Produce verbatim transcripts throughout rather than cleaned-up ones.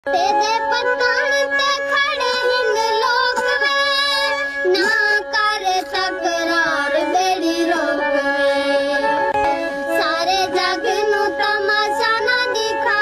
तेरे पत्तन ते खड़े हिंद लोक वे ना कर तकरार बेड़ी रोक वे सारे जग नू तमाशा ना दिखा।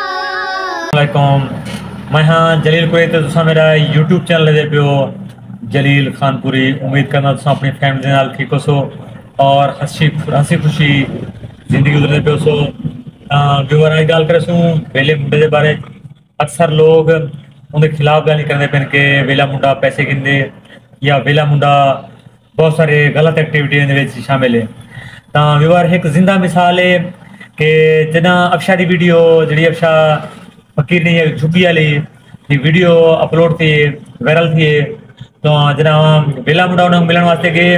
वालेकुम, मैं हाँ जलील कुरैशी ते तुसां मेरा यूट्यूब चैनल दे पियो जलील खानपुरी। उम्मीद करना तुसां अपनी फैमिली दे नाल ठीक हो सो और हसी हसी खुशी जिंदगी गुजरदे पियो सो। व्यूअर वाली गल करे सूं वेले मुंडे दे बारे। अक्सर लोग उनके खिलाफ गल करते पे कि वेला मुंडा पैसे गिनदे या वेला मुंडा बहुत सारे गलत एक्टिविटी शामिल है। तो व्यूअर एक जिंदा मिसाल है कि जना अफशा की वीडियो जी अफशा फकीर ने झुग्गी वाली वीडियो अपलोड थी वायरल थी। तो जना वेला मुंडा उन्हें मिलने वास्ते गए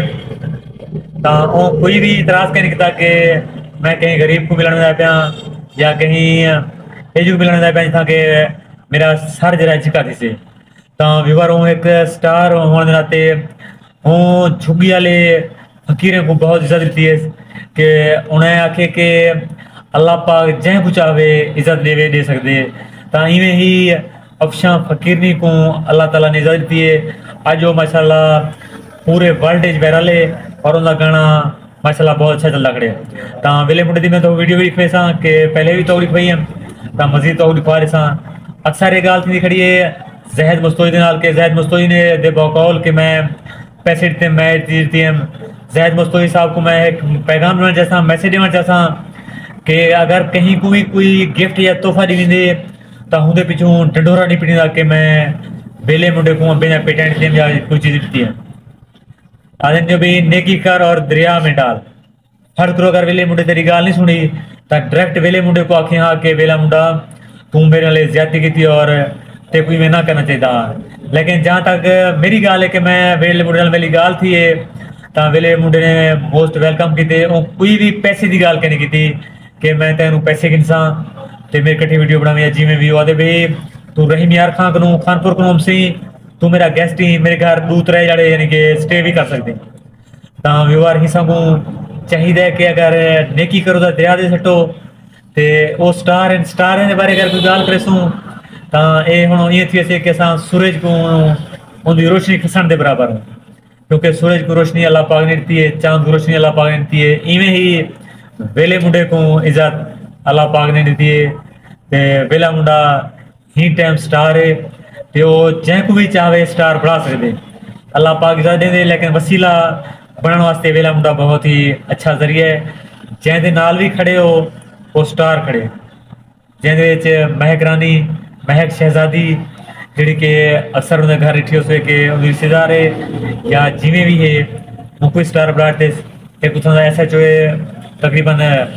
तो कोई भी इतराज़ कहीं नहीं किया कि मैं कहीं गरीब को मिलने जाए पाया या कहीं एजू मिलने जाए पाया जितना कि मेरा सर जरा झिका थी से। तो व्यूअर हूँ एक स्टार होने के नाते हूँ झुग्गी वाले फकीर को बहुत इज्जत दी है कि उन्हें आखे कि अल्लाह पाक जै कुछ आवे इज्जत देवे दे सकते। तो इवें ही अफशा फकीरनी को अल्लाह ताला ने इज्जत दी है। अज वो माशाल्लाह पूरे वर्ल्ड वायरल है और उनका गाना माशाल्लाह बहुत अच्छा चलता खड़े। तो वेले मुंडे दी मैं तो वीडियो भी लिख सा कि पहले भी तो लिख पई है तो मजीद तो लिखवा रहे सा। अक्सर ये गाल थी खड़ी है जहद मुस्तोई दे नाल के जहद मुस्तोई ने दे बकौल कि मैं पैसे दिते मैं जीती हम। जहद मुस्तोई साहब को मैं एक पैगाम देना चाहता मैसेज देना चाहता कि अगर कहीं को भी कोई गिफ्ट या तोहफा दी वेंदे तो उनके पिछू ढंडोरा नहीं पिटदा कि मैं वेले मुंडे को बिना पेटेंट देम या कोई चीज़ दी है। आदन जो भी नेकी कर और दरिया में डाल। हर करो अगर वेले मुंडे तेरी गाल नहीं सुनी तो डायरेक्ट वेले मुंडे को आखे हाँ कि वेला मुंडा तू मेरे नाल ज्यादती की और ते कोई मैं ना करना चाहिए। लेकिन जहाँ तक मेरी गाल है कि मैं वेले मुंडे मेरी गाल थी है तो वेले मुंडे ने मोस्ट वेलकम किए। कोई भी पैसे की गाल कहनी की कि मैं तेन पैसे गिनसा तो मेरे कट्ठी वीडियो बनावी जिमें भी आदे भाई तू रहीम यार खां करूँ खानपुर करूँ हमसे तू मेरा गेस्ट ही मेरे घर दो त्रै जड़े यानी कि स्टे भी कर सकते। तो व्यूअर ही सबू चाहिए कि अगर नेकी करो तो दरिया दे सट्टो तो वो स्टार एंड स्टार के बारे अगर कोई गाल करे सूँ तो ये हम ये थी असे कि असां सूरज को उनकी रोशनी खसन के बराबर हो क्योंकि सूरज को रोशनी अल्लाह पाक ने दी है चांद को रोशनी अल्लाह पाक ने दी है। इवें ही वेले मुंडे को इज्जत अल्लाह पाक ने दी है। तो वेला मुंडा ही टाइम स्टार है तो जै को भी चाहे स्टार बढ़ा सकते अल्लाह पाक इज्जत देंगे। लेकिन वसीला बनने वास्ते वेला मुंडा बहुत ही अच्छा जरिया है। जैसे नाल भी खड़े हो वो स्टार खड़े जैसे महक रानी महक शहजादी जी कि अक्सर उन्हें घर रिठी हो कि रिश्तेदार है या जिमें भी है वो कोई स्टार बढ़ाते एक कुछ एस एच ओ तकरीबन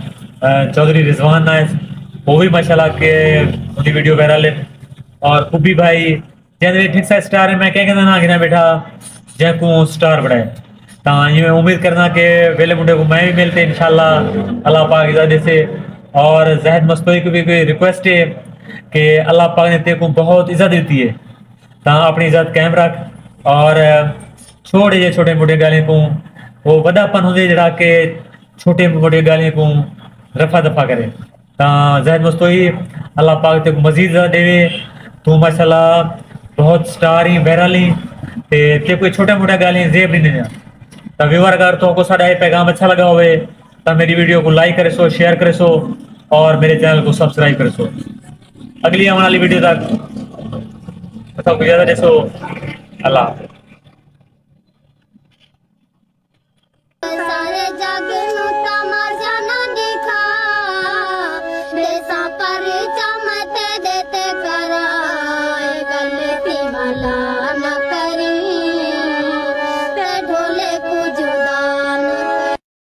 चौधरी रिजवान है वो भी माशाल्लाह के उनकी वीडियो वायरल है। और कुबी भाई जैसे ठीक सा स्टार है मैं क्या कहना ना गिना बैठा जै को स्टार बढ़ाए। तो ये उम्मीद करना कि वेले मुंडे को मैं भी मिलते इंशाल्लाह अल्लाह पाक इजाजत से। और जहद मुस्तोई को भी कोई रिक्वेस्ट है कि अल्लाह पाक ने तेरे को बहुत इज्जत दी है तो अपनी इज्जत कायम रख और छोटे जे छोटे मोटे गालियों को वो वडापन होंगे जरा कि छोटे मोटे गालियों को रफा दफा करे। तो जहद मुस्तोई अल्लाह पाक तेरे को मजीद इज्जत देवे तू माशाल्लाह बहुत स्टार ही वायरल ही ते कोई छोटे मोटे गालियाँ जेब नहीं देना। तो व्यूअर अगर तो साढ़ा ये पैगाम अच्छा लगा हो तो मेरी वीडियो को लाइक करे सो शेयर करे सो और मेरे चैनल को सब्सक्राइब करे सो। अगली आने वाली वीडियो तक तो इजाजत दे सो। अल्लाह सारे जग नू तमाशा ना दिखा देसा पर चमते देते करा गल थी भला न